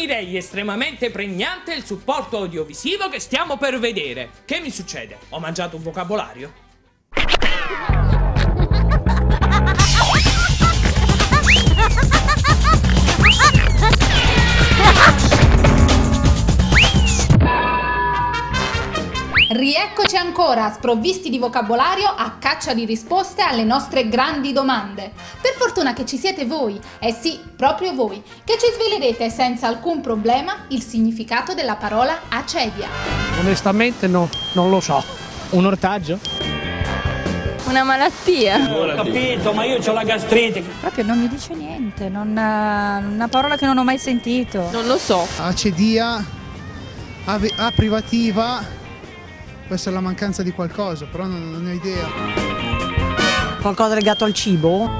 Definirei estremamente pregnante il supporto audiovisivo che stiamo per vedere. Che mi succede? Ho mangiato un vocabolario? Rieccoci ancora, sprovvisti di vocabolario a caccia di risposte alle nostre grandi domande. Per fortuna che ci siete voi, eh sì, proprio voi, che ci svelerete senza alcun problema il significato della parola acedia. Onestamente non lo so. Un ortaggio? Una malattia. Ho capito, ma io ho la gastrite. Proprio non mi dice niente, una parola che non ho mai sentito. Non lo so. Acedia, A privativa, può essere la mancanza di qualcosa, però non ne ho idea. Qualcosa legato al cibo?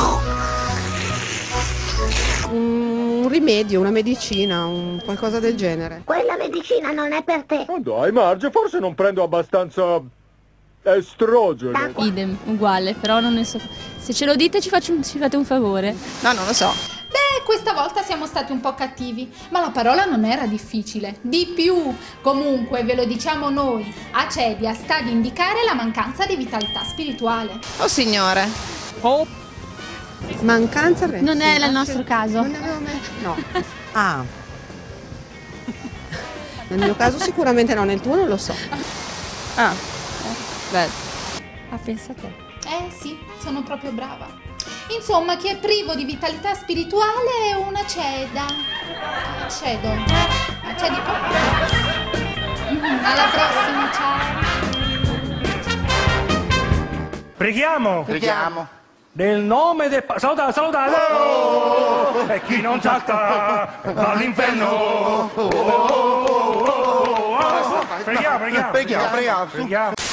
Un rimedio, una medicina, qualcosa del genere. Quella medicina non è per te. Ma dai, Marge, forse non prendo abbastanza estrogeno. Idem, uguale, però non ne so. Se ce lo dite ci fate un favore. No, non lo so. Beh, questa volta siamo stati un po' cattivi, ma la parola non era difficile. Di più, comunque ve lo diciamo noi, acedia sta ad indicare la mancanza di vitalità spirituale. Oh signore. Oh. Mancanza? Non è il nostro caso. Non ne avevo mai... No. Ah. Nel mio caso sicuramente no, nel tuo non lo so. Ah, beh. Ah, pensa a te. Sì, sono proprio brava. Insomma, chi è privo di vitalità spirituale è una ceda. Acedo. Acedi. Alla prossima, ciao. Preghiamo. Preghiamo. Nel nome del... Salutate, salutate! Oh, e chi non salta all'inferno! Oh, oh, oh, oh, oh. Preghiamo. Preghiamo.